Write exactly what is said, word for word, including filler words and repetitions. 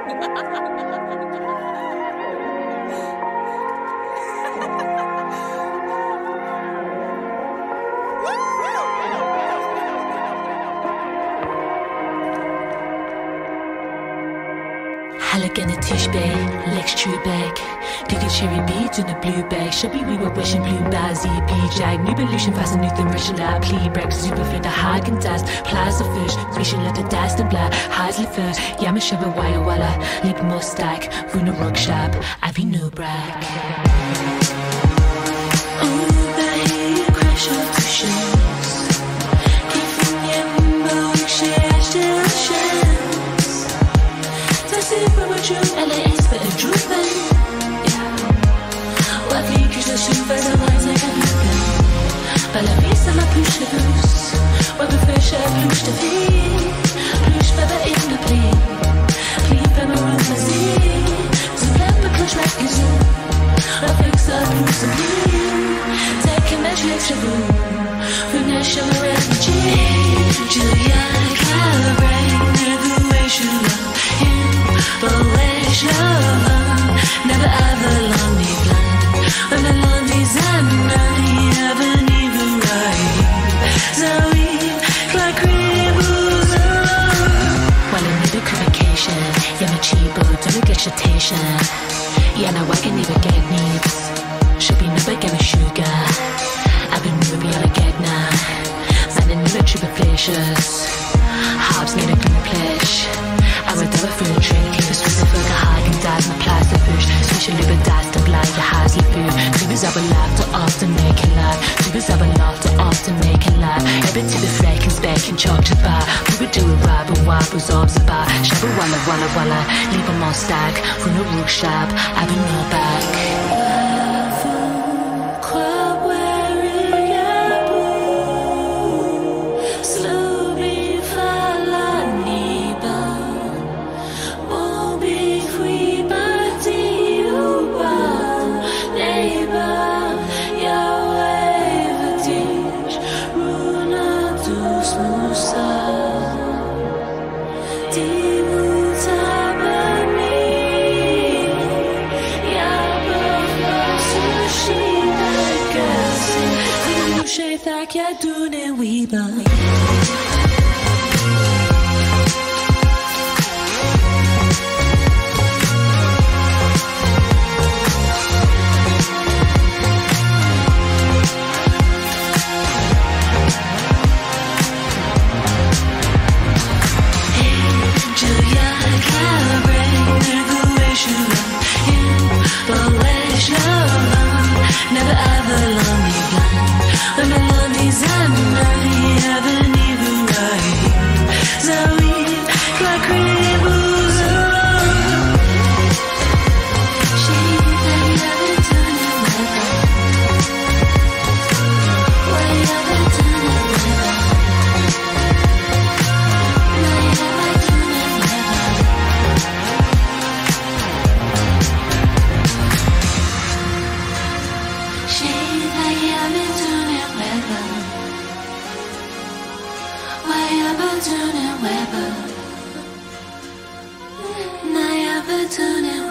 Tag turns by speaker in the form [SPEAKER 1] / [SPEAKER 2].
[SPEAKER 1] Halligan a tish bay, legs true bag. Diggy cherry beads in a blue bag. Shabby we were wishing blue bazzy p-jag. New pollution fast and new thing rushing lab. Plea break, super fit the Hagen dust. Plaza fish, species let the dust and black. Hasley first, yama shabba wire walla. Lip mustack, runa rug shab. Avi no brag. Oh, baby, crash of the shoes. Give me a moon, share, share, share. Elle est espèce de droopin', yeah. Ouais, vie que je suis pas de moins avec un droopin'. Pas la vie, ça m'a plus de douce. Ouais, me fait cher, plus de vie. Plus je peux pas in the plea. Plea, pas me roule, vas-y. Tu plais, me cloche, ma cuisine. Avec ça, plus de vie. Take a match, let's je vous. Venez, je me refugee. Julia, Cabaret, never wish you love him. But where's your love? Never ever long me blind. When the long designer, you haven't even right. So we like rebels alone. Well, I need equivocation. Yeah, my cheapo, don't get agitation. Yeah, now I can never get needs. Should be never get a sugar. I've been moving on a get now. Man, I need a trip of pleasures. Hobbs need a glue pledge. I would never feel a drink. Leave a Swiss for a Hagen dazs, my plaza fish. Switch a little dazz to blind your Hasley food. Du bist aber laut, to often make it laugh. Du bist aber laut, to often make it laugh. Every to the flake and spec and chalk to bar. We would do a rub and wab was obs a bar. Shabba walla walla walla. Leave them all stack. From the rook shop, I've been no back. Tak jag du ne wiba. Never ever long me blind. When the long is under, you haven't even right. So we like rebels alone. She that you haven't done it with. Why you haven't done it with? Why you haven't done it with? She that you haven't done it with. Why you haven't done it with? Why you haven't done it with?